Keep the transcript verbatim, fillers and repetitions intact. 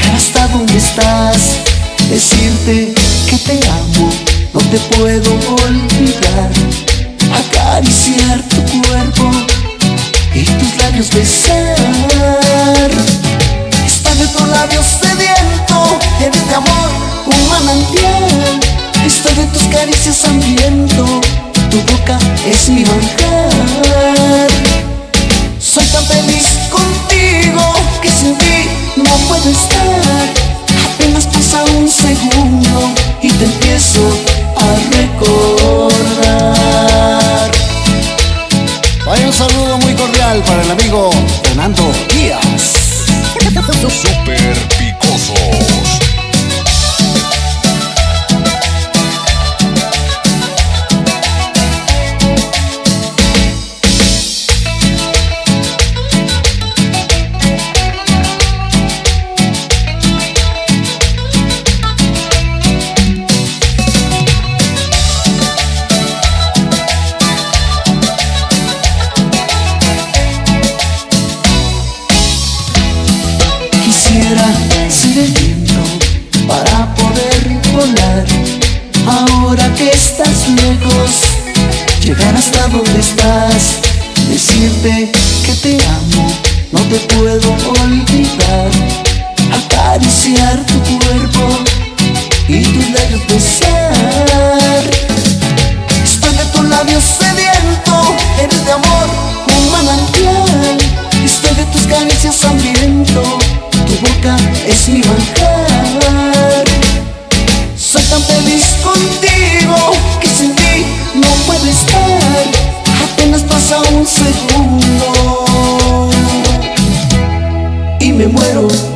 hasta donde estás, decirte que te amo, no te puedo olvidar. Acariciar tu cuerpo y tus labios besar. Está de tus labios sediento, eres de amor un manantial. Estoy de tus caricias hambriento, tu boca es mi manjar. Soy tan feliz contigo que sin ti no puedo estar. Apenas pasa un segundo y te empiezo a recordar. Vaya un saludo muy cordial para el amigo Fernando Díaz. Super Picosos. Quisiera ser el viento para poder volar. Ahora que estás lejos, llegar hasta donde estás, decirte que te amo, no te puedo olvidar. Acariciar tu cuerpo y tus labios besar. Estoy de tus labios sediento, eres de amor un manantial. Estoy de tus caricias hambriento, tu boca es mi manjar. Soy tan feliz contigo que sin ti no puedo estar. Apenas pasa un segundo y me muero.